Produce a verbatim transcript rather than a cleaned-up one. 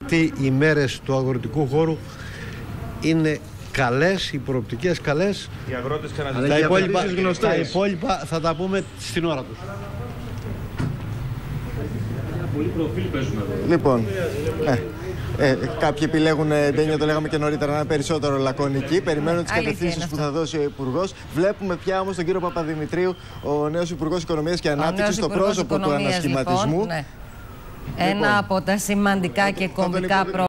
Οι ημέρες του αγροτικού χώρου είναι καλές, οι προοπτικές καλές. Οι αγρότες ξαναζητούν. Τα υπόλοιπα, τα υπόλοιπα θα τα πούμε στην ώρα τους. Πολύ προφίλ παίζουμε εδώ. Λοιπόν, ε, ε, κάποιοι επιλέγουν, Ντένιο, το λέγαμε και νωρίτερα, να είναι περισσότερο λακωνικοί. Περιμένουν τις κατευθύνσεις που θα δώσει ο Υπουργός. Βλέπουμε πια όμως τον κύριο Παπαδημητρίου, ο νέος Υπουργός Οικονομίας και Ανάπτυξης, στο πρόσωπο του ανασχηματισμού. Λοιπόν, ναι. Ένα λοιπόν, από τα σημαντικά και κομβικά